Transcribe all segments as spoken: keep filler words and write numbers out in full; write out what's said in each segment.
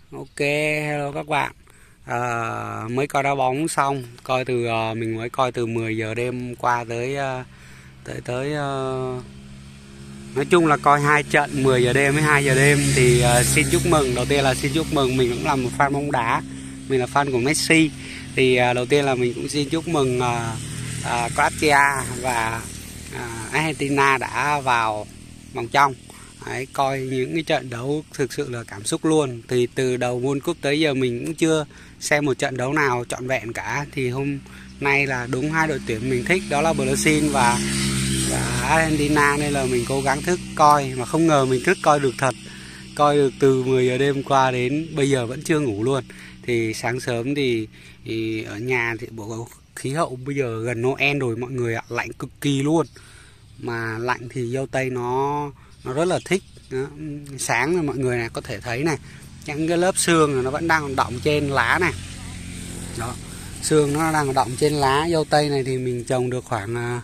Ok, hello các bạn. À, mới coi đá bóng xong, coi từ uh, mình mới coi từ mười giờ đêm qua tới uh, tới tới uh, nói chung là coi hai trận mười giờ đêm với hai giờ đêm thì uh, xin chúc mừng. Đầu tiên là xin chúc mừng, mình cũng là một fan bóng đá, mình là fan của Messi. Thì uh, đầu tiên là mình cũng xin chúc mừng uh, uh, Croatia và uh, Argentina đã vào vòng trong. Đấy, coi những cái trận đấu thực sự là cảm xúc luôn. Thì từ đầu World Cup tới giờ mình cũng chưa xem một trận đấu nào trọn vẹn cả. Thì hôm nay là đúng hai đội tuyển mình thích, đó là Brazil và, và Argentina, nên là mình cố gắng thức coi. Mà không ngờ mình thức coi được thật, coi được từ mười giờ đêm qua đến bây giờ vẫn chưa ngủ luôn. Thì sáng sớm thì, thì ở nhà thì bộ khí hậu bây giờ gần Noel rồi mọi người ạ, lạnh cực kỳ luôn. Mà lạnh thì dâu tây nó nó rất là thích đó. Sáng là mọi người này có thể thấy này, những cái lớp sương nó vẫn đang còn đọng trên lá này đó, sương nó đang còn đọng trên lá. Dâu tây này thì mình trồng được khoảng à,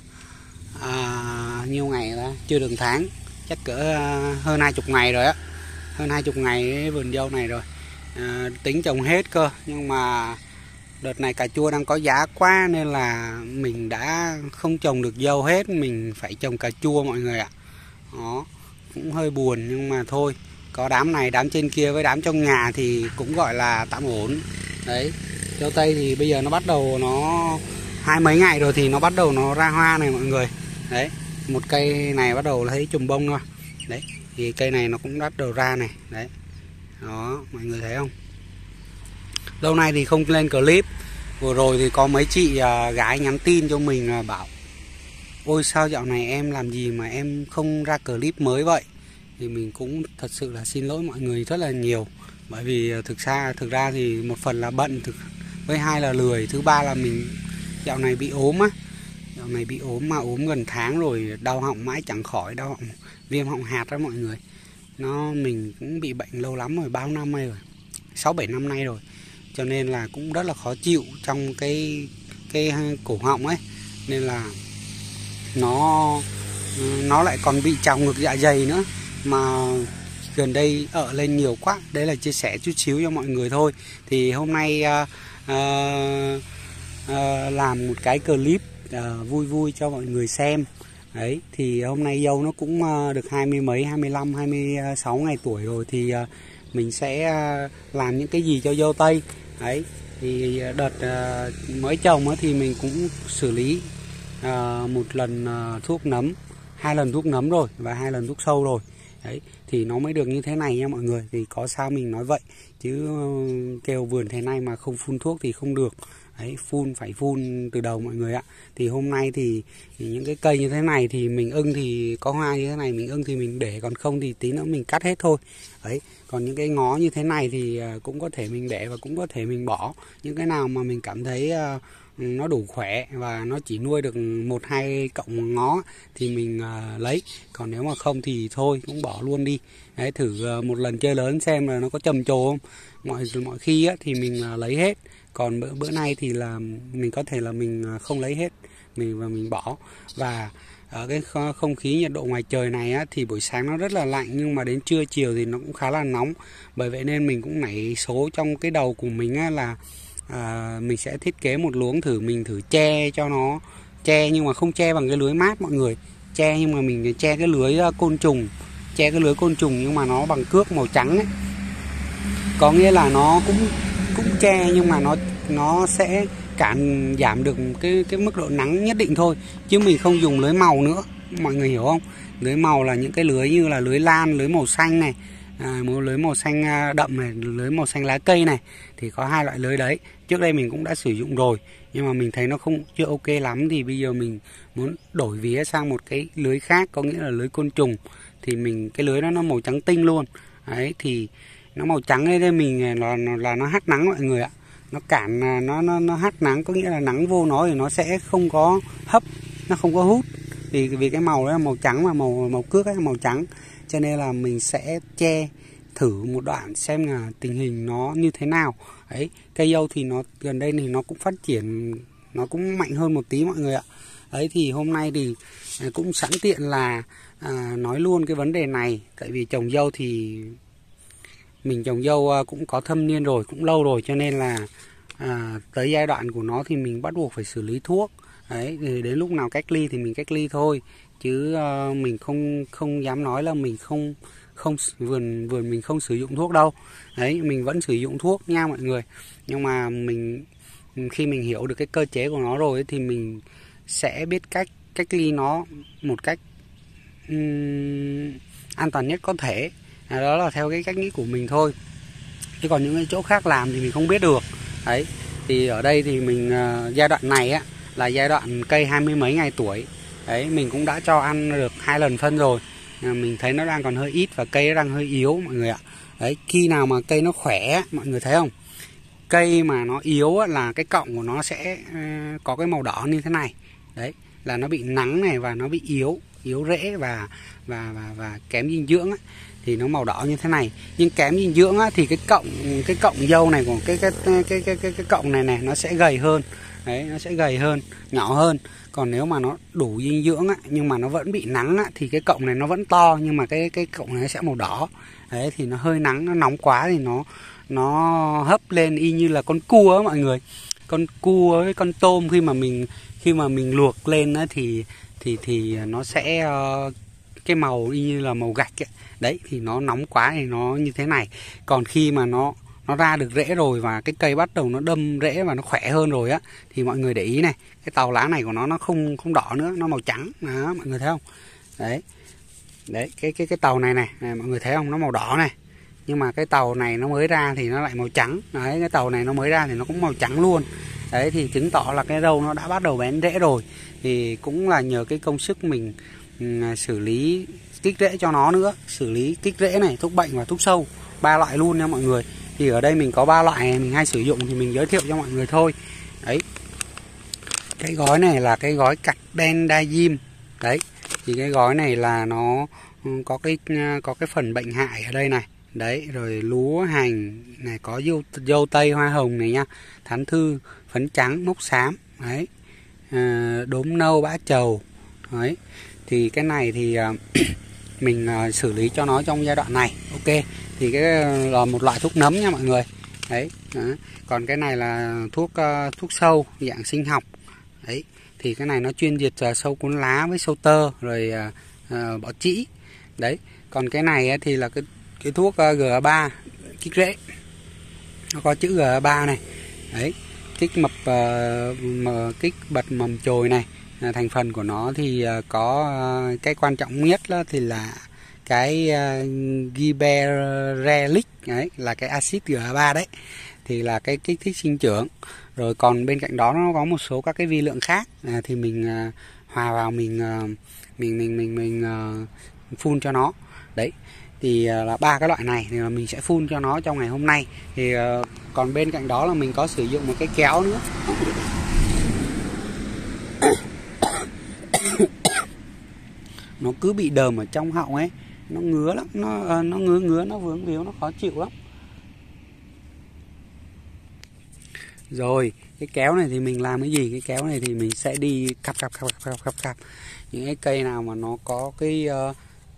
à, nhiêu ngày đó, chưa được tháng, chắc cỡ à, hơn hai chục ngày rồi á, hơn hai chục ngày cái vườn dâu này rồi. À, tính trồng hết cơ, nhưng mà đợt này cà chua đang có giá quá nên là mình đã không trồng được dâu hết, mình phải trồng cà chua mọi người ạ. Đó, cũng hơi buồn nhưng mà thôi, có đám này đám trên kia với đám trong nhà thì cũng gọi là tạm ổn. Đấy, dâu tây thì bây giờ nó bắt đầu, nó hai mấy ngày rồi thì nó bắt đầu nó ra hoa này mọi người. Đấy, một cây này bắt đầu thấy chùm bông thôi. Đấy, thì cây này nó cũng bắt đầu ra này. Đấy, đó, mọi người thấy không? Lâu nay thì không lên clip. Vừa rồi thì có mấy chị à, gái nhắn tin cho mình à, bảo: ôi sao dạo này em làm gì mà em không ra clip mới vậy? Thì mình cũng thật sự là xin lỗi mọi người rất là nhiều. Bởi vì thực ra thực ra thì một phần là bận, thực với hai là lười, thứ ba là mình dạo này bị ốm á. Dạo này bị ốm mà ốm gần tháng rồi, đau họng mãi chẳng khỏi, đau họng viêm họng hạt đó mọi người. Nó mình cũng bị bệnh lâu lắm rồi, bao năm nay rồi, sáu bảy năm nay rồi. Cho nên là cũng rất là khó chịu trong cái cái cổ họng ấy, nên là nó nó lại còn bị trào ngược dạ dày nữa. Mà gần đây ợ lên nhiều quá. Đấy là chia sẻ chút xíu cho mọi người thôi. Thì hôm nay uh, uh, uh, làm một cái clip uh, vui vui cho mọi người xem. Đấy, thì hôm nay dâu nó cũng uh, được hai mươi mấy, hai mươi lăm, hai mươi sáu ngày tuổi rồi. Thì uh, mình sẽ uh, làm những cái gì cho dâu tây. Đấy, thì đợt uh, mới trồng thì mình cũng xử lý À, một lần à, thuốc nấm, hai lần thuốc nấm rồi và hai lần thuốc sâu rồi. Đấy, thì nó mới được như thế này nha mọi người. Thì có sao mình nói vậy, chứ kêu vườn thế này mà không phun thuốc thì không được. Đấy, phun phải phun từ đầu mọi người ạ. Thì hôm nay thì, thì những cái cây như thế này thì mình ưng, thì có hoa như thế này mình ưng thì mình để, còn không thì tí nữa mình cắt hết thôi. Đấy, còn những cái ngó như thế này thì cũng có thể mình để và cũng có thể mình bỏ. Những cái nào mà mình cảm thấy uh, nó đủ khỏe và nó chỉ nuôi được một hai cọng ngó thì mình uh, lấy, còn nếu mà không thì thôi cũng bỏ luôn đi. Đấy, thử uh, một lần chơi lớn xem là nó có trầm trồ không. Mọi mọi khi á, thì mình uh, lấy hết, còn bữa bữa nay thì là mình có thể là mình uh, không lấy hết, mình và mình bỏ. Và ở cái không khí nhiệt độ ngoài trời này á, thì buổi sáng nó rất là lạnh, nhưng mà đến trưa chiều thì nó cũng khá là nóng. Bởi vậy nên mình cũng nảy số trong cái đầu của mình á, là À, mình sẽ thiết kế một luống thử, mình thử che cho nó, che nhưng mà không che bằng cái lưới mát mọi người, che nhưng mà mình che cái lưới côn trùng, che cái lưới côn trùng nhưng mà nó bằng cước màu trắng ấy. Có nghĩa là nó cũng cũng che nhưng mà nó nó sẽ cản giảm được cái cái mức độ nắng nhất định thôi, chứ mình không dùng lưới màu nữa, mọi người hiểu không? Lưới màu là những cái lưới như là lưới lan, lưới màu xanh này, à, lưới màu xanh đậm này, lưới màu xanh lá cây này, thì có hai loại lưới đấy. Trước đây mình cũng đã sử dụng rồi nhưng mà mình thấy nó không chưa ok lắm, thì bây giờ mình muốn đổi vía sang một cái lưới khác, có nghĩa là lưới côn trùng. Thì mình cái lưới đó nó màu trắng tinh luôn. Đấy, thì nó màu trắng ấy, đây mình là là nó hắt nắng mọi người ạ. Nó cản, nó nó nó hắt nắng, có nghĩa là nắng vô nó thì nó sẽ không có hấp, nó không có hút. Vì vì cái màu đó là màu trắng, mà màu màu cước ấy là màu trắng, cho nên là mình sẽ che thử một đoạn xem là tình hình nó như thế nào. Đấy, cây dâu thì nó gần đây thì nó cũng phát triển, nó cũng mạnh hơn một tí mọi người ạ. Đấy, thì hôm nay thì cũng sẵn tiện là à, nói luôn cái vấn đề này. Tại vì trồng dâu thì mình trồng dâu cũng có thâm niên rồi, cũng lâu rồi, cho nên là à, tới giai đoạn của nó thì mình bắt buộc phải xử lý thuốc. Đấy, thì đến lúc nào cách ly thì mình cách ly thôi, chứ uh, mình không không dám nói là mình không không vườn vườn mình không sử dụng thuốc đâu. Đấy, mình vẫn sử dụng thuốc nha mọi người, nhưng mà mình khi mình hiểu được cái cơ chế của nó rồi ấy, thì mình sẽ biết cách cách ly nó một cách um, an toàn nhất có thể. À, đó là theo cái cách nghĩ của mình thôi, chứ còn những cái chỗ khác làm thì mình không biết được. Đấy, thì ở đây thì mình uh, giai đoạn này á là giai đoạn cây hai mươi mấy ngày tuổi. Đấy, mình cũng đã cho ăn được hai lần phân rồi. À, mình thấy nó đang còn hơi ít và cây nó đang hơi yếu mọi người ạ. Đấy, khi nào mà cây nó khỏe, mọi người thấy không? Cây mà nó yếu á, là cái cọng của nó sẽ uh, có cái màu đỏ như thế này. Đấy, là nó bị nắng này và nó bị yếu, yếu rễ và và và và kém dinh dưỡng á, thì nó màu đỏ như thế này. Nhưng kém dinh dưỡng á, thì cái cọng cái cọng dâu này của cái cái cái cái cái cái, cái cọng này này nó sẽ gầy hơn. Đấy, nó sẽ gầy hơn, nhỏ hơn. Còn nếu mà nó đủ dinh dưỡng á, nhưng mà nó vẫn bị nắng á, thì cái cọng này nó vẫn to nhưng mà cái cái cọng này sẽ màu đỏ. Đấy, thì nó hơi nắng, nó nóng quá thì nó nó hấp lên y như là con cua á mọi người. Con cua với con tôm khi mà mình khi mà mình luộc lên á, thì thì thì nó sẽ uh, cái màu y như là màu gạch ấy. Đấy, thì nó nóng quá thì nó như thế này. Còn khi mà nó nó ra được rễ rồi và cái cây bắt đầu nó đâm rễ và nó khỏe hơn rồi á, thì mọi người để ý này, cái tàu lá này của nó nó không không đỏ nữa, nó màu trắng đó, mọi người thấy không? Đấy, đấy cái cái cái tàu này, này này mọi người thấy không, nó màu đỏ này, nhưng mà cái tàu này nó mới ra thì nó lại màu trắng. Đấy, cái tàu này nó mới ra thì nó cũng màu trắng luôn. Đấy, thì chứng tỏ là cái râu nó đã bắt đầu bén rễ rồi. Thì cũng là nhờ cái công sức mình um, xử lý kích rễ cho nó nữa, xử lý kích rễ này, thuốc bệnh và thuốc sâu, ba loại luôn nha mọi người. Thì ở đây mình có ba loại mình hay sử dụng thì mình giới thiệu cho mọi người thôi. Đấy, cái gói này là cái gói carbendazim. Đấy, thì cái gói này là nó có cái có cái phần bệnh hại ở đây này. Đấy, rồi lúa hành này, có dâu, dâu tây hoa hồng này nha, thán thư, phấn trắng, mốc xám. Đấy, à, đốm nâu, bã trầu. Đấy, thì cái này thì mình uh, xử lý cho nó trong giai đoạn này. Ok, thì cái là một loại thuốc nấm nha mọi người. Đấy, đó. Còn cái này là thuốc uh, thuốc sâu dạng sinh học. Đấy, thì cái này nó chuyên diệt uh, sâu cuốn lá với sâu tơ rồi uh, uh, bọ trĩ. Đấy, còn cái này uh, thì là cái cái thuốc uh, G A ba kích rễ, nó có chữ G A ba này. Đấy, kích mập uh, kích bật mầm chồi này. À, thành phần của nó thì uh, có uh, cái quan trọng nhất đó thì là cái uh, gibberellic, đấy là cái axit G A ba đấy, thì là cái kích thích sinh trưởng. Rồi còn bên cạnh đó nó có một số các cái vi lượng khác, à, thì mình uh, hòa vào mình uh, mình mình mình mình uh, phun cho nó. Đấy, thì uh, là ba cái loại này thì mình sẽ phun cho nó trong ngày hôm nay. Thì uh, còn bên cạnh đó là mình có sử dụng một cái kéo nữa. Nó cứ bị đờm ở trong họng ấy, nó ngứa lắm, nó nó ngứa ngứa, nó vướng víu, nó khó chịu lắm. Rồi, cái kéo này thì mình làm cái gì? Cái kéo này thì mình sẽ đi cặp cặp cặp cặp cặp cặp những cái cây nào mà nó có cái uh...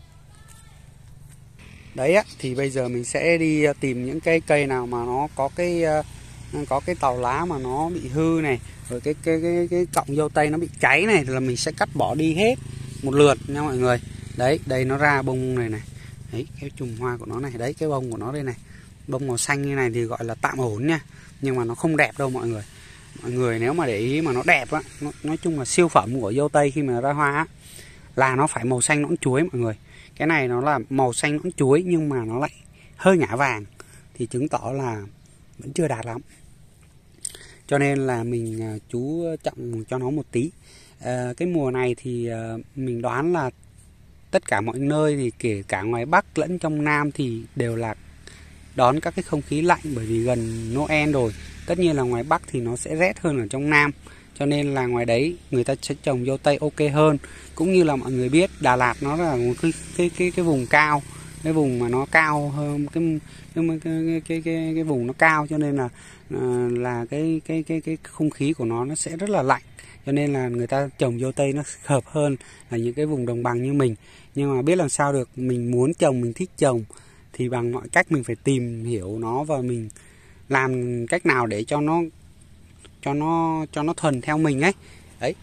đấy á, thì bây giờ mình sẽ đi tìm những cái cây nào mà nó có cái uh, có cái tàu lá mà nó bị hư này, rồi cái cái cái cái cọng dâu tây nó bị cháy này, thì là mình sẽ cắt bỏ đi hết một lượt nha mọi người. Đấy, đây nó ra bông này này. Đấy, cái chùm hoa của nó này, đấy cái bông của nó đây này. Bông màu xanh như này thì gọi là tạm ổn nha, nhưng mà nó không đẹp đâu mọi người. Mọi người nếu mà để ý mà nó đẹp á, nó, nói chung là siêu phẩm của dâu tây khi mà ra hoa á, là nó phải màu xanh nõn chuối mọi người. Cái này nó là màu xanh nõn chuối nhưng mà nó lại hơi ngả vàng, thì chứng tỏ là vẫn chưa đạt lắm. Cho nên là mình chú trọng cho nó một tí. À, cái mùa này thì uh, mình đoán là tất cả mọi nơi, thì kể cả ngoài Bắc lẫn trong Nam thì đều là đón các cái không khí lạnh, bởi vì gần Noel rồi. Tất nhiên là ngoài Bắc thì nó sẽ rét hơn ở trong Nam, cho nên là ngoài đấy người ta sẽ trồng dâu tây ok hơn. Cũng như là mọi người biết Đà Lạt nó là một cái cái cái, cái vùng cao, cái vùng mà nó cao hơn cái cái cái cái cái, cái, cái vùng nó cao, cho nên là uh, là cái cái cái cái không khí của nó nó sẽ rất là lạnh, cho nên là người ta trồng dâu tây nó hợp hơn là những cái vùng đồng bằng như mình. Nhưng mà biết làm sao được, mình muốn trồng, mình thích trồng thì bằng mọi cách mình phải tìm hiểu nó và mình làm cách nào để cho nó cho nó cho nó thuần theo mình ấy. Đấy.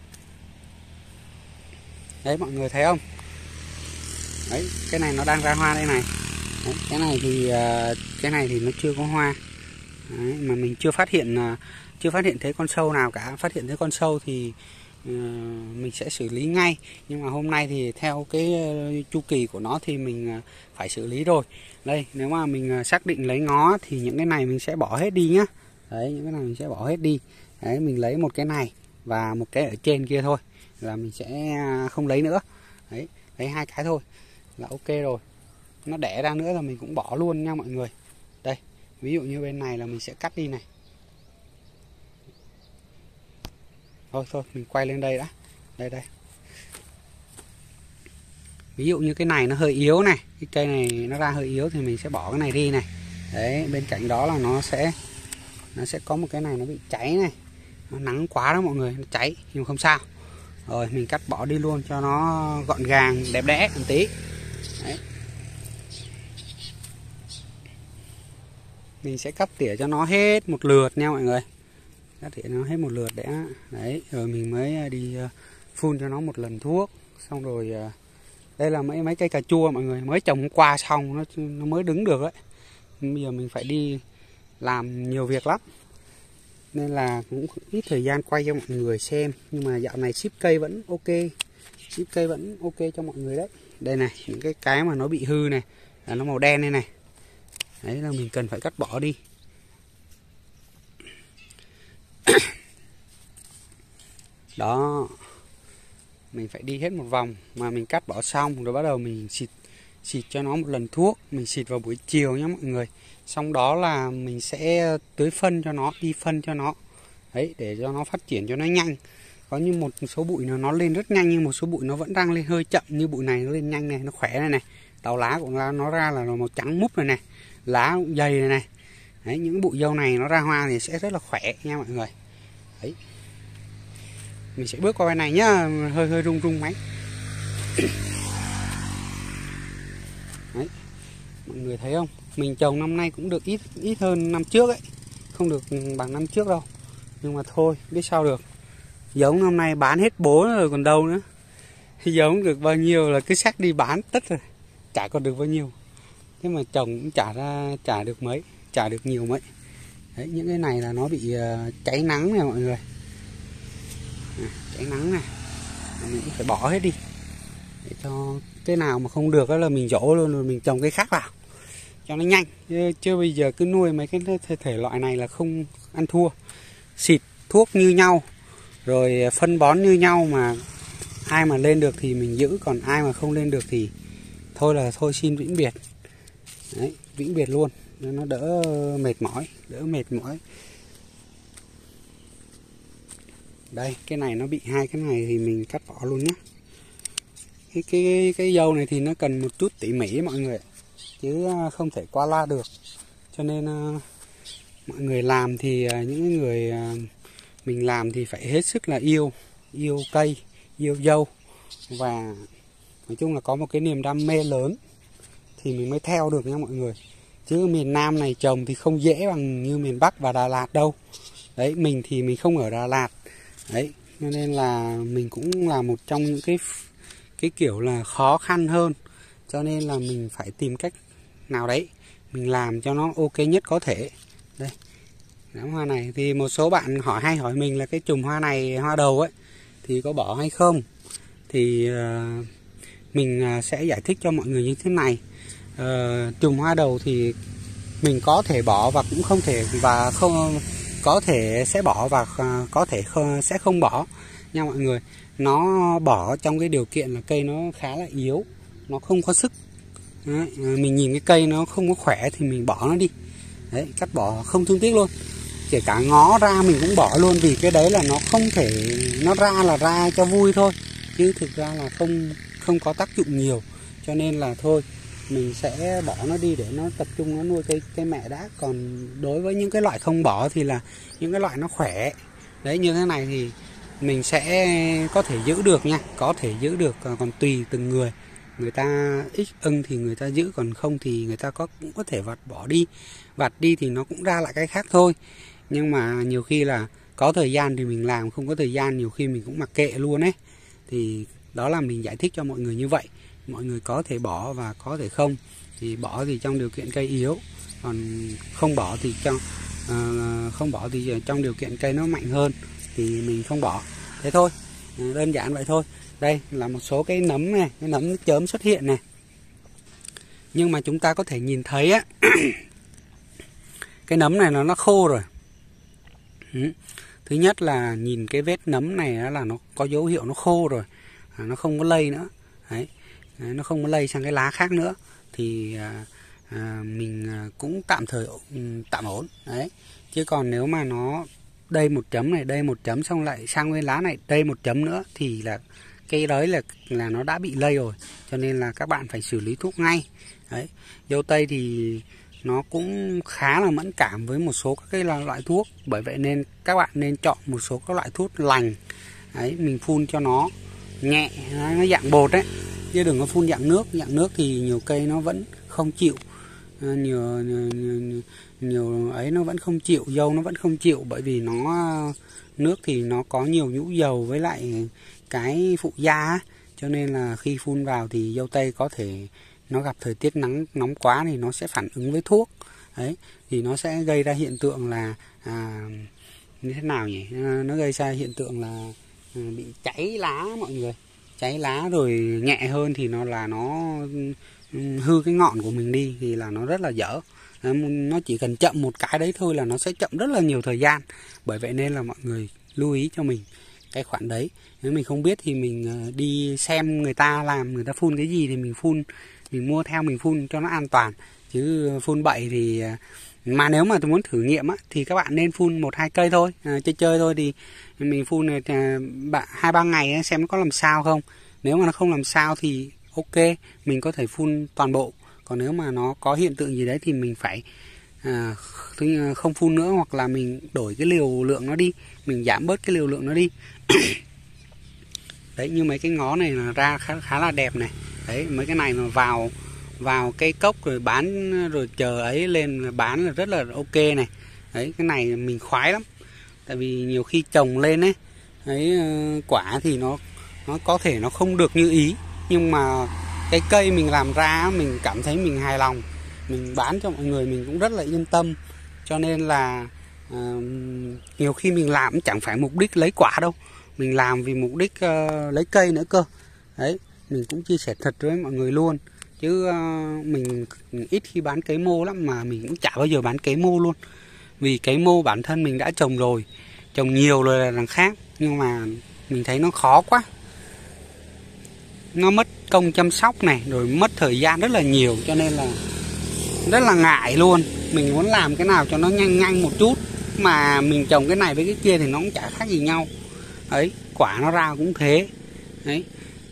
Đấy mọi người thấy không? Đấy, cái này nó đang ra hoa đây này. Đấy, cái này thì cái này thì nó chưa có hoa. Đấy, mà mình chưa phát hiện chưa phát hiện thấy con sâu nào cả. Phát hiện thấy con sâu thì uh, mình sẽ xử lý ngay. Nhưng mà hôm nay thì theo cái chu kỳ của nó thì mình phải xử lý rồi. Đây, nếu mà mình xác định lấy ngó thì những cái này mình sẽ bỏ hết đi nhá. Đấy, những cái này mình sẽ bỏ hết đi. Đấy, mình lấy một cái này và một cái ở trên kia thôi là mình sẽ không lấy nữa. Đấy, lấy hai cái thôi là ok rồi. Nó đẻ ra nữa là mình cũng bỏ luôn nha mọi người. Đây, ví dụ như bên này là mình sẽ cắt đi này. Thôi thôi, mình quay lên đây đã. Đây đây. Ví dụ như cái này nó hơi yếu này, cái cây này nó ra hơi yếu thì mình sẽ bỏ cái này đi này. Đấy, bên cạnh đó là nó sẽ nó sẽ có một cái này nó bị cháy này. Nó nắng quá đó mọi người, nó cháy nhưng không sao. Rồi mình cắt bỏ đi luôn cho nó gọn gàng, đẹp đẽ một tí. Đấy. Mình sẽ cắt tỉa cho nó hết một lượt nha mọi người. Cắt tỉa nó hết một lượt để đấy, rồi mình mới đi phun cho nó một lần thuốc. Xong rồi đây là mấy mấy cây cà chua mọi người, mới trồng hôm qua xong nó nó mới đứng được đấy. Bây giờ mình phải đi làm nhiều việc lắm. Nên là cũng ít thời gian quay cho mọi người xem. Nhưng mà dạo này ship cây vẫn ok. Ship cây vẫn ok cho mọi người đấy. Đây này, những cái cái mà nó bị hư này, là nó màu đen đây này. Đấy là mình cần phải cắt bỏ đi. Đó. Mình phải đi hết một vòng mà mình cắt bỏ xong rồi bắt đầu mình xịt xịt cho nó một lần thuốc, mình xịt vào buổi chiều nhé mọi người. Xong đó là mình sẽ tưới phân cho nó, đi phân cho nó. Đấy, để cho nó phát triển cho nó nhanh. Có như một số bụi nó nó lên rất nhanh nhưng một số bụi nó vẫn đang lên hơi chậm, như bụi này nó lên nhanh này, nó khỏe này này. Đầu lá của nó, nó ra là màu trắng múp này này, lá cũng dày này này. Đấy, những bụi dâu này nó ra hoa thì sẽ rất là khỏe nha mọi người. Đấy. Mình sẽ bước qua bên này nhá, hơi hơi rung rung máy. Đấy. Mọi người thấy không? Mình trồng năm nay cũng được ít ít hơn năm trước ấy. Không được bằng năm trước đâu. Nhưng mà thôi, biết sao được. Giống năm nay bán hết bố rồi còn đâu nữa. Giống được bao nhiêu là cứ xác đi bán tất rồi. Chả còn được bao nhiêu. Thế mà trồng cũng chả ra chả được mấy, chả được nhiều mấy. Đấy, những cái này là nó bị uh, cháy nắng này mọi người. À, cháy nắng này. Mình cũng phải bỏ hết đi. Để cho cái nào mà không được đó là mình dỗ luôn rồi mình trồng cái khác vào. Cho nó nhanh. Chứ, chứ bây giờ cứ nuôi mấy cái thể, thể loại này là không ăn thua. Xịt thuốc như nhau. Rồi phân bón như nhau mà ai mà lên được thì mình giữ, còn ai mà không lên được thì thôi là thôi xin vĩnh biệt. Đấy, vĩnh biệt luôn, nó đỡ mệt mỏi, đỡ mệt mỏi. Đây, cái này nó bị hai cái này thì mình cắt bỏ luôn nhé. Cái cái cái dâu này thì nó cần một chút tỉ mỉ mọi người, chứ không thể qua loa được. Cho nên uh, mọi người làm thì uh, những người uh, mình làm thì phải hết sức là yêu, yêu cây, yêu dâu và nói chung là có một cái niềm đam mê lớn thì mình mới theo được nha mọi người. Chứ miền Nam này trồng thì không dễ bằng như miền Bắc và Đà Lạt đâu. Đấy, mình thì mình không ở Đà Lạt. Đấy, cho nên là mình cũng là một trong những cái cái kiểu là khó khăn hơn. Cho nên là mình phải tìm cách nào đấy mình làm cho nó ok nhất có thể. Đây, đám hoa này thì một số bạn hỏi hay hỏi mình là cái chùm hoa này, hoa đầu ấy thì có bỏ hay không. Thì uh, mình sẽ giải thích cho mọi người như thế này. Uh, chùm hoa đầu thì mình có thể bỏ và cũng không thể, và không có thể sẽ bỏ và uh, có thể không, sẽ không bỏ nha mọi người. Nó bỏ trong cái điều kiện là cây nó khá là yếu, nó không có sức. Đấy, mình nhìn cái cây nó không có khỏe thì mình bỏ nó đi. Đấy, cắt bỏ không thương tiếc luôn. Kể cả ngó ra mình cũng bỏ luôn, vì cái đấy là nó không thể, nó ra là ra cho vui thôi, chứ thực ra là không không có tác dụng nhiều. Cho nên là thôi mình sẽ bỏ nó đi để nó tập trung nó nuôi cây cây mẹ đã. Còn đối với những cái loại không bỏ thì là những cái loại nó khỏe. Đấy, như thế này thì mình sẽ có thể giữ được nha, có thể giữ được, còn tùy từng người. người ta ít ưng thì người ta giữ, còn không thì người ta có cũng có thể vặt bỏ đi. Vặt đi thì nó cũng ra lại cái khác thôi. Nhưng mà nhiều khi là có thời gian thì mình làm, không có thời gian nhiều khi mình cũng mặc kệ luôn ấy. Thì đó là mình giải thích cho mọi người như vậy. Mọi người có thể bỏ và có thể không. Thì bỏ thì trong điều kiện cây yếu, còn không bỏ thì trong uh, không bỏ thì trong điều kiện cây nó mạnh hơn thì mình không bỏ. Thế thôi, đơn giản vậy thôi. Đây là một số cái nấm này, cái nấm chớm xuất hiện này. Nhưng mà chúng ta có thể nhìn thấy á, cái nấm này nó nó khô rồi. Thứ nhất là nhìn cái vết nấm này là nó có dấu hiệu nó khô rồi, à, nó không có lây nữa. Đấy, nó không có lây sang cái lá khác nữa thì à, à, mình cũng tạm thời tạm ổn. Đấy, chứ còn nếu mà nó đây một chấm này, đây một chấm xong lại sang cái lá này đây một chấm nữa thì là cái đấy là là nó đã bị lây rồi, cho nên là các bạn phải xử lý thuốc ngay. Đấy, dâu tây thì nó cũng khá là mẫn cảm với một số các cái loại thuốc, bởi vậy nên các bạn nên chọn một số các loại thuốc lành. Đấy, mình phun cho nó nhẹ, nó dạng bột đấy, chứ đừng có phun dạng nước. Dạng nước thì nhiều cây nó vẫn không chịu, nhiều, nhiều, nhiều, nhiều ấy nó vẫn không chịu, dâu nó vẫn không chịu, bởi vì nó nước thì nó có nhiều nhũ dầu với lại cái phụ da, cho nên là khi phun vào thì dâu tây có thể nó gặp thời tiết nắng nóng quá thì nó sẽ phản ứng với thuốc. Đấy, thì nó sẽ gây ra hiện tượng là à, như thế nào nhỉ? À, nó gây ra hiện tượng là à, bị cháy lá mọi người, cháy lá. Rồi nhẹ hơn thì nó là nó hư cái ngọn của mình đi thì là nó rất là dở. À, nó chỉ cần chậm một cái đấy thôi là nó sẽ chậm rất là nhiều thời gian. Bởi vậy nên là mọi người lưu ý cho mình cái khoản đấy. Nếu mình không biết thì mình đi xem người ta làm, người ta phun cái gì thì mình phun, mình mua theo mình phun cho nó an toàn. Chứ phun bậy thì, mà nếu mà tôi muốn thử nghiệm á, thì các bạn nên phun một hai cây thôi, à, chơi chơi thôi. Thì mình phun hai ba ngày xem nó có làm sao không. Nếu mà nó không làm sao thì ok, mình có thể phun toàn bộ. Còn nếu mà nó có hiện tượng gì đấy thì mình phải à, không phun nữa, hoặc là mình đổi cái liều lượng nó đi, mình giảm bớt cái liều lượng nó đi. Đấy, như mấy cái ngó này là ra khá, khá là đẹp này. Đấy, mấy cái này mà vào vào cây cốc rồi bán, rồi chờ ấy lên bán là rất là ok này. Đấy, cái này mình khoái lắm. Tại vì nhiều khi trồng lên ấy, đấy, quả thì nó nó có thể nó không được như ý, nhưng mà cái cây mình làm ra mình cảm thấy mình hài lòng, mình bán cho mọi người mình cũng rất là yên tâm. Cho nên là à, nhiều khi mình làm cũng chẳng phải mục đích lấy quả đâu, mình làm vì mục đích uh, lấy cây nữa cơ. Đấy, mình cũng chia sẻ thật với mọi người luôn, chứ uh, mình ít khi bán cấy mô lắm, mà mình cũng chả bao giờ bán cấy mô luôn. Vì cấy mô bản thân mình đã trồng rồi, trồng nhiều rồi là đằng khác, nhưng mà mình thấy nó khó quá, nó mất công chăm sóc này, rồi mất thời gian rất là nhiều, cho nên là rất là ngại luôn. Mình muốn làm cái nào cho nó nhanh nhanh một chút, mà mình trồng cái này với cái kia thì nó cũng chả khác gì nhau. Ấy, quả nó ra cũng thế. Đấy,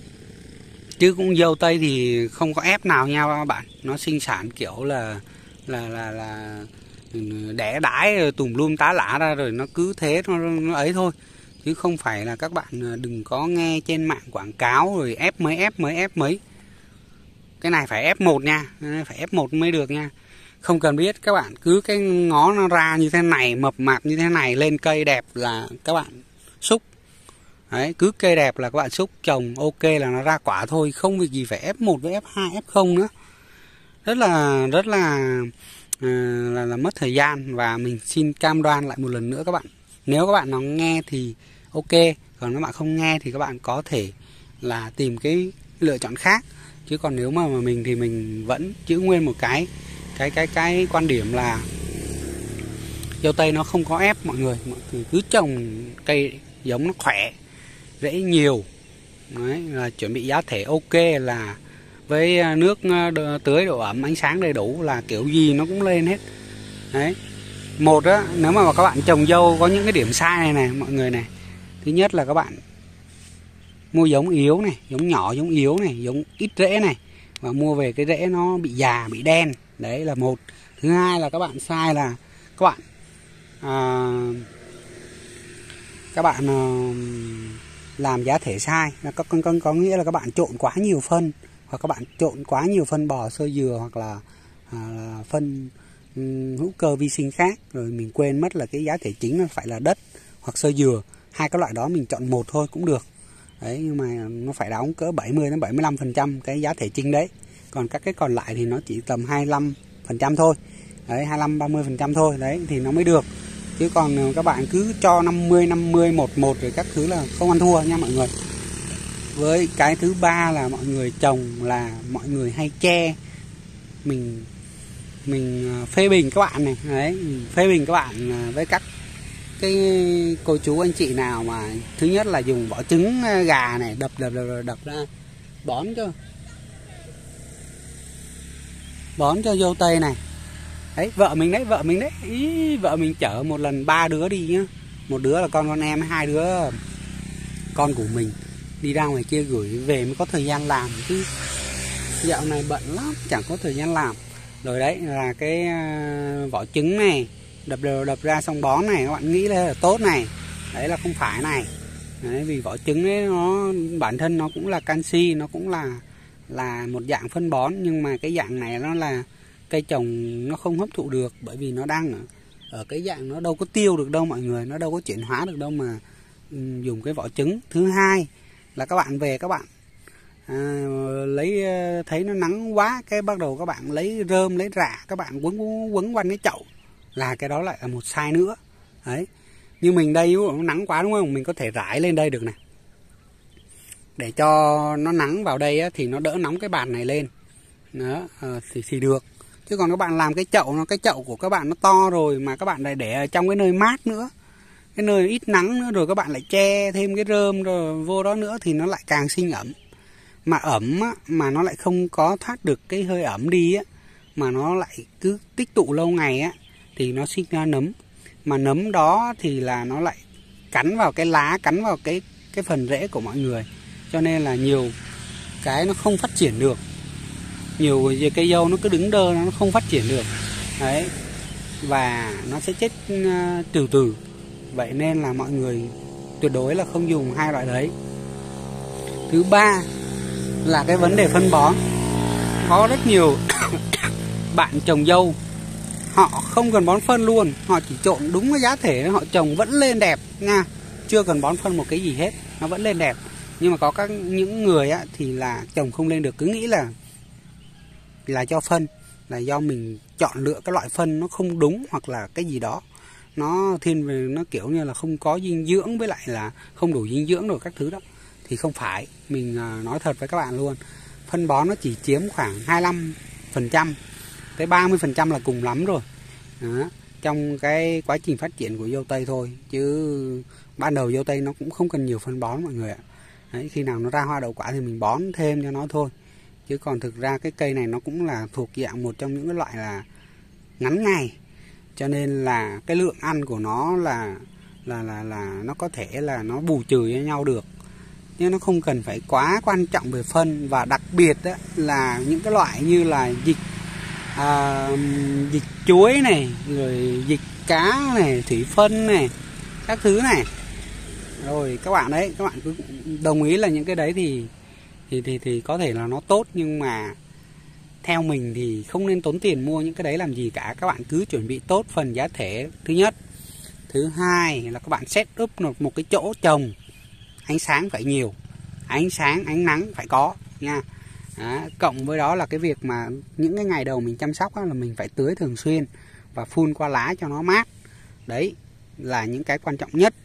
chứ cũng dâu tây thì không có ép nào nhau các bạn, nó sinh sản kiểu là là là là đẻ đái tùm lum tá lả ra, rồi nó cứ thế nó, nó ấy thôi. Chứ không phải là các bạn đừng có nghe trên mạng quảng cáo rồi ép mấy ép mấy ép mấy. Cái này phải ép một nha, phải ép một mới được nha. Không cần biết, các bạn cứ cái ngó nó ra như thế này, mập mạp như thế này, lên cây đẹp là các bạn xúc. Đấy, cứ cây đẹp là các bạn xúc, trồng ok là nó ra quả thôi, không việc gì phải ép một với ép hai, ép không nữa. Rất là rất là à, là, là mất thời gian. Và mình xin cam đoan lại một lần nữa các bạn, nếu các bạn nó nghe thì ok, còn các bạn không nghe thì các bạn có thể là tìm cái lựa chọn khác. Chứ còn nếu mà, mà mình thì mình vẫn giữ nguyên một cái cái cái cái quan điểm là dâu tây nó không có ép mọi người. Mọi người cứ trồng cây giống nó khỏe, rễ nhiều. Đấy, là chuẩn bị giá thể ok, là với nước tưới, độ ẩm, ánh sáng đầy đủ là kiểu gì nó cũng lên hết. Đấy, một á, nếu mà các bạn trồng dâu có những cái điểm sai này này mọi người này. Thứ nhất là các bạn mua giống yếu này, giống nhỏ, giống yếu này, giống ít rễ này, và mua về cái rễ nó bị già, bị đen. Đấy là một. Thứ hai là các bạn sai là các bạn à, các bạn à, làm giá thể sai, là có, có, có nghĩa là các bạn trộn quá nhiều phân, hoặc các bạn trộn quá nhiều phân bò, xơ dừa hoặc là, à, là phân um, hữu cơ vi sinh khác, rồi mình quên mất là cái giá thể chính nó phải là đất hoặc xơ dừa. Hai cái loại đó mình chọn một thôi cũng được. Đấy, nhưng mà nó phải đóng cỡ bảy mươi đến bảy mươi lăm phần trăm cái giá thể chính đấy. Còn các cái còn lại thì nó chỉ tầm hai mươi lăm phần trăm thôi. Đấy, hai mươi lăm ba mươi phần trăm thôi, đấy thì nó mới được. Chứ còn các bạn cứ cho năm mươi năm mươi một một rồi các thứ là không ăn thua nha mọi người. Với cái thứ ba là mọi người trồng là mọi người hay che. Mình mình phê bình các bạn này, đấy, phê bình các bạn với các cái cô chú anh chị nào mà thứ nhất là dùng vỏ trứng gà này đập đập đập đập ra bón cho bón cho dâu tây này. Đấy, vợ mình đấy, vợ mình đấy, ý, vợ mình chở một lần ba đứa đi nhá. Một đứa là con con em, hai đứa con của mình đi ra ngoài kia gửi về mới có thời gian làm, chứ dạo này bận lắm, chẳng có thời gian làm. Rồi đấy là cái vỏ trứng này đập đều đập ra xong bón này, các bạn nghĩ là tốt này, đấy là không phải này. Đấy, vì vỏ trứng ấy nó bản thân nó cũng là canxi, nó cũng là là một dạng phân bón, nhưng mà cái dạng này nó là cây trồng nó không hấp thụ được, bởi vì nó đang ở, ở cái dạng nó đâu có tiêu được đâu mọi người, nó đâu có chuyển hóa được đâu mà um, dùng cái vỏ trứng. Thứ hai là các bạn về các bạn à, lấy thấy nó nắng quá, cái bắt đầu các bạn lấy rơm lấy rạ các bạn quấn quấn quanh cái chậu, là cái đó lại là một sai nữa. Đấy, như mình đây nó nắng quá đúng không, mình có thể rải lên đây được này, để cho nó nắng vào đây á, thì nó đỡ nóng cái bàn này lên đó, à, thì thì được. Chứ còn các bạn làm cái chậu nó cái chậu của các bạn nó to rồi mà các bạn lại để ở trong cái nơi mát nữa, cái nơi ít nắng nữa, rồi các bạn lại che thêm cái rơm rồi vô đó nữa thì nó lại càng sinh ẩm. Mà ẩm á, mà nó lại không có thoát được cái hơi ẩm đi á, mà nó lại cứ tích tụ lâu ngày á, thì nó sinh ra nấm. Mà nấm đó thì là nó lại cắn vào cái lá, cắn vào cái cái phần rễ của mọi người, cho nên là nhiều cái nó không phát triển được. Nhiều cây dâu nó cứ đứng đơ, nó không phát triển được. Đấy, và nó sẽ chết uh, từ từ. Vậy nên là mọi người tuyệt đối là không dùng hai loại đấy. Thứ ba là cái vấn đề phân bón. Có rất nhiều bạn trồng dâu họ không cần bón phân luôn, họ chỉ trộn đúng cái giá thể, họ trồng vẫn lên đẹp nha, chưa cần bón phân một cái gì hết, nó vẫn lên đẹp. Nhưng mà có các những người á, thì là trồng không lên được, cứ nghĩ là là do phân, là do mình chọn lựa cái loại phân nó không đúng, hoặc là cái gì đó nó thiên về nó kiểu như là không có dinh dưỡng, với lại là không đủ dinh dưỡng rồi các thứ đó. Thì không phải, mình nói thật với các bạn luôn, phân bón nó chỉ chiếm khoảng hai mươi lăm phần trăm tới ba mươi phần trăm là cùng lắm rồi đó, trong cái quá trình phát triển của dâu tây thôi. Chứ ban đầu dâu tây nó cũng không cần nhiều phân bón mọi người ạ. Đấy, khi nào nó ra hoa đậu quả thì mình bón thêm cho nó thôi. Chứ còn thực ra cái cây này nó cũng là thuộc dạng một trong những cái loại là ngắn ngày, cho nên là cái lượng ăn của nó là là là là nó có thể là nó bù trừ cho nhau được, nhưng nó không cần phải quá quan trọng về phân. Và đặc biệt đó là những cái loại như là dịch à, dịch chuối này, rồi dịch cá này, thủy phân này, các thứ này. Rồi các bạn đấy, các bạn cứ đồng ý là những cái đấy thì thì thì thì có thể là nó tốt, nhưng mà theo mình thì không nên tốn tiền mua những cái đấy làm gì cả. Các bạn cứ chuẩn bị tốt phần giá thể thứ nhất. Thứ hai là các bạn set up một, một cái chỗ trồng, ánh sáng phải nhiều, ánh sáng ánh nắng phải có nha. Đó, cộng với đó là cái việc mà những cái ngày đầu mình chăm sóc là mình phải tưới thường xuyên và phun qua lá cho nó mát. Đấy là những cái quan trọng nhất,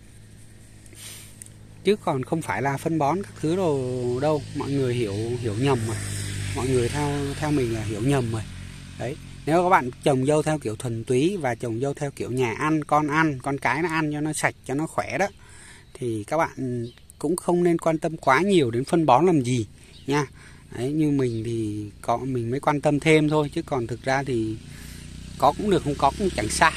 chứ còn không phải là phân bón các thứ đồ đâu. Mọi người hiểu hiểu nhầm rồi, mọi người theo theo mình là hiểu nhầm rồi. Đấy, nếu các bạn trồng dâu theo kiểu thuần túy và trồng dâu theo kiểu nhà ăn, con ăn, con cái nó ăn cho nó sạch, cho nó khỏe đó, thì các bạn cũng không nên quan tâm quá nhiều đến phân bón làm gì nha. Đấy, như mình thì có mình mới quan tâm thêm thôi, chứ còn thực ra thì có cũng được, không có cũng chẳng sao.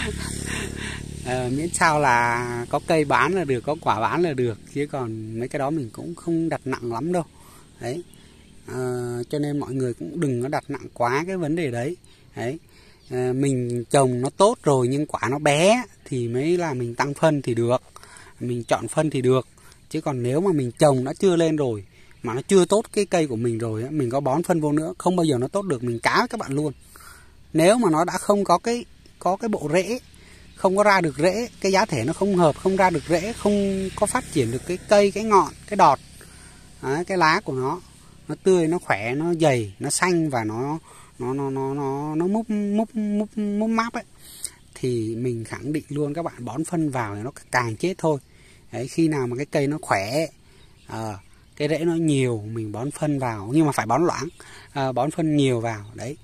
À, miễn sao là có cây bán là được, có quả bán là được, chứ còn mấy cái đó mình cũng không đặt nặng lắm đâu. Đấy, à, cho nên mọi người cũng đừng có đặt nặng quá cái vấn đề đấy. Đấy, à, mình trồng nó tốt rồi nhưng quả nó bé thì mới là mình tăng phân thì được, mình chọn phân thì được. Chứ còn nếu mà mình trồng nó chưa lên rồi mà nó chưa tốt cái cây của mình rồi, mình có bón phân vô nữa không bao giờ nó tốt được, mình cá với các bạn luôn. Nếu mà nó đã không có cái có cái bộ rễ, không có ra được rễ, cái giá thể nó không hợp, không ra được rễ, không có phát triển được cái cây, cái ngọn, cái đọt, đấy, cái lá của nó nó tươi, nó khỏe, nó dày, nó xanh và nó nó nó nó nó nó múp múp múp múp máp ấy, thì mình khẳng định luôn các bạn, bón phân vào thì nó càng chết thôi. Đấy, khi nào mà cái cây nó khỏe, à, cái rễ nó nhiều, mình bón phân vào, nhưng mà phải bón loãng, à, bón phân nhiều vào đấy,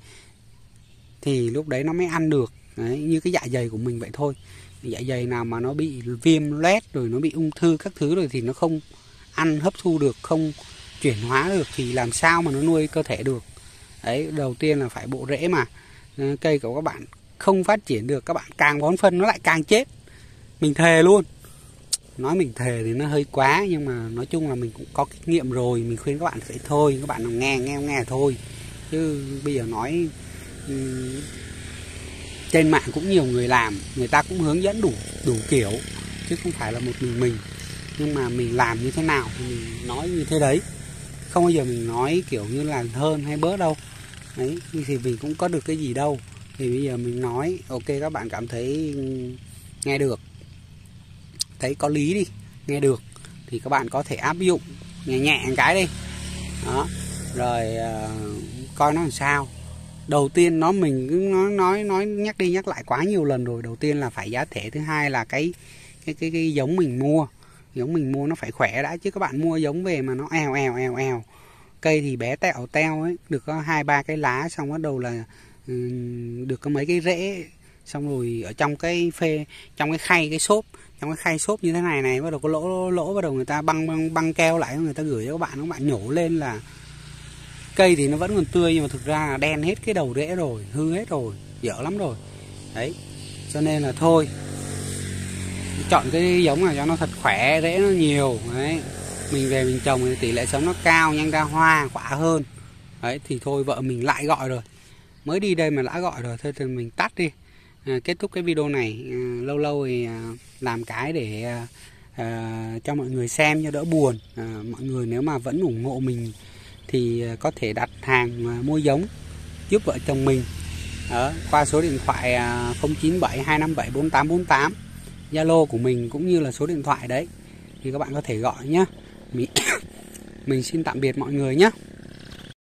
thì lúc đấy nó mới ăn được. Đấy, như cái dạ dày của mình vậy thôi. Dạ dày nào mà nó bị viêm loét rồi nó bị ung thư các thứ rồi thì nó không ăn hấp thu được, không chuyển hóa được thì làm sao mà nó nuôi cơ thể được. Đấy, đầu tiên là phải bộ rễ mà. Cây của các bạn không phát triển được, các bạn càng bón phân nó lại càng chết. Mình thề luôn. Nói mình thề thì nó hơi quá, nhưng mà nói chung là mình cũng có kinh nghiệm rồi. Mình khuyên các bạn phải thôi, các bạn nào nghe nghe nghe thôi. Chứ bây giờ nói um, trên mạng cũng nhiều người làm, người ta cũng hướng dẫn đủ đủ kiểu, chứ không phải là một mình mình. Nhưng mà mình làm như thế nào thì mình nói như thế đấy, không bao giờ mình nói kiểu như là hơn hay bớt đâu. Đấy, thì mình cũng có được cái gì đâu. Thì bây giờ mình nói, ok các bạn cảm thấy nghe được, thấy có lý đi, nghe được, thì các bạn có thể áp dụng nhẹ nhẹ một cái đi. Đó, rồi uh, coi nó làm sao. Đầu tiên nó mình cứ nói, nói nói nhắc đi nhắc lại quá nhiều lần rồi. Đầu tiên là phải giá thể, thứ hai là cái cái cái, cái giống mình mua. Giống mình mua nó phải khỏe đã, chứ các bạn mua giống về mà nó èo èo èo èo, cây thì bé tẹo teo ấy, được có hai ba cái lá, xong bắt đầu là um, được có mấy cái rễ, xong rồi ở trong cái phê, trong cái khay, cái xốp, trong cái khay xốp như thế này này, bắt đầu có lỗ lỗ, bắt đầu người ta băng băng, băng keo lại, người ta gửi cho các bạn, các bạn nhổ lên là cây thì nó vẫn còn tươi, nhưng mà thực ra là đen hết cái đầu rễ rồi, hư hết rồi, dở lắm rồi. Đấy, cho nên là thôi, chọn cái giống nào cho nó thật khỏe, rễ nó nhiều. Đấy, mình về mình trồng thì tỷ lệ sống nó cao, nhanh ra hoa quả hơn. Đấy, thì thôi vợ mình lại gọi rồi, mới đi đây mà đã gọi rồi, thôi thì mình tắt đi. À, kết thúc cái video này. À, lâu lâu thì à, làm cái để à, à, cho mọi người xem cho đỡ buồn. À, mọi người nếu mà vẫn ủng hộ mình thì có thể đặt hàng à, mua giống giúp vợ chồng mình. Đó, qua số điện thoại à, không chín bảy hai năm bảy bốn tám bốn tám, Zalo của mình cũng như là số điện thoại đấy, thì các bạn có thể gọi nhé. Mình, mình xin tạm biệt mọi người nhé.